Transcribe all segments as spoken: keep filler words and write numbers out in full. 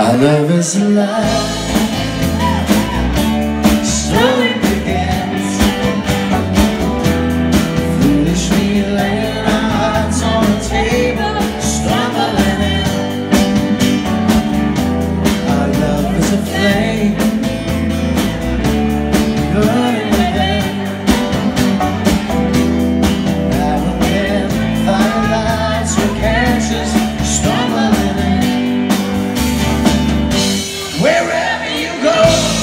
Our love is alive, so it begins. Foolishly laying our hearts on the table, stumbling in. Our love is a flame, burning within. Now and then, firelights will catch us stumbling in. Wherever you go,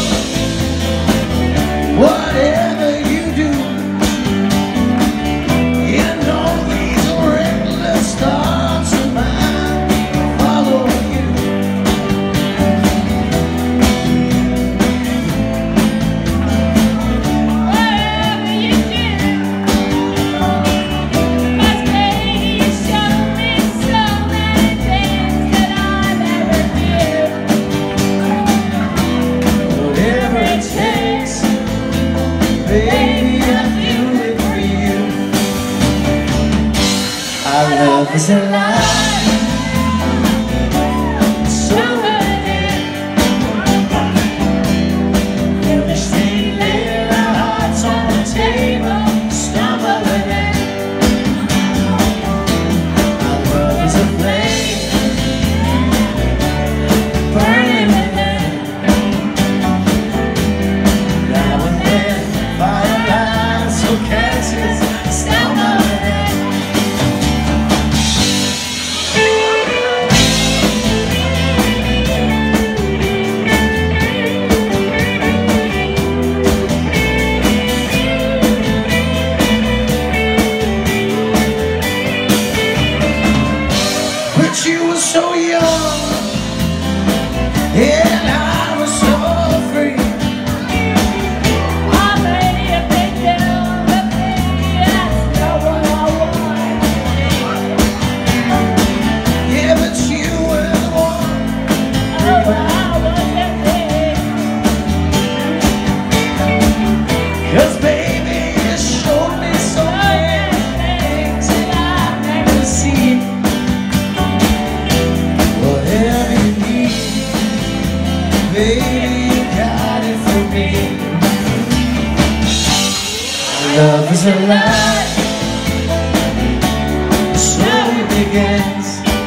whatever you do, you know these reckless thoughts of mine follow you. Whatever you do, 'cause baby you show me so many things that I never knew. Whatever it takes, baby, I'll do it for you. Our love is alive, so within. Foolishly laying our hearts on the table, stumbling in. Our love is a flame, burning within. Now and then, firelights will catch us stumbling in. But you were so young, and I was so free. I made a big deal, but baby that's not what I want. Yeah, but you were the one. Oh, I wasn't big. 'Cause baby, you showed me so many things that I've never seen. Whatever you need, baby, you got it for me. Love is alive, so it begins.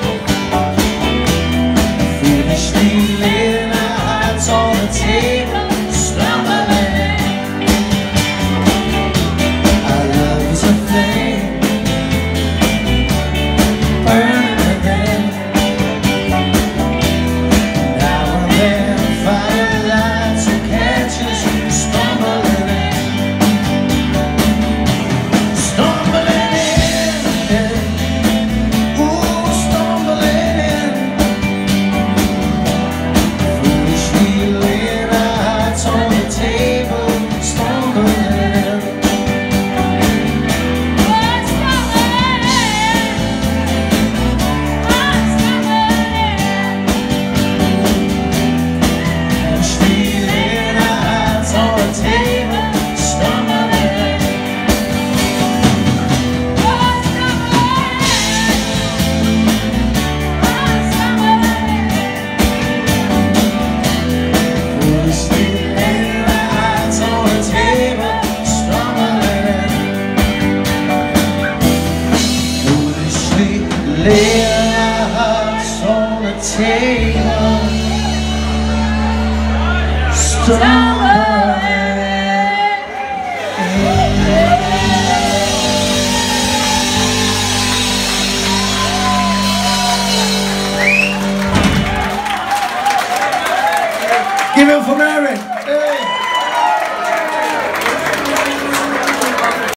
Foolishly laying our hearts on the table, stumbling in. Our love is a flame, burning within. Now and then, firelights will catch us stumbling in. Stumbling in, ooh, stumbling in. Foolishly laying our hearts on the table, stumbling in. What's coming? What's coming? Foolishly laying our hearts on the table, stumbling in. What's coming? What's coming? Foolishly laying our hearts on the table, stumbling in. Foolishly laying our hearts on the table, stumbling in. Give it up for Mary.